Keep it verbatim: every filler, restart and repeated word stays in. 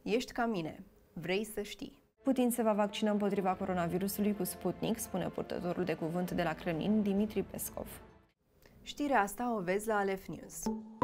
Ești ca mine. Vrei să știi. Putin se va vaccina împotriva coronavirusului cu Sputnik, spune purtătorul de cuvânt de la Kremlin, Dimitri Peskov. Știrea asta o vezi la Aleph News.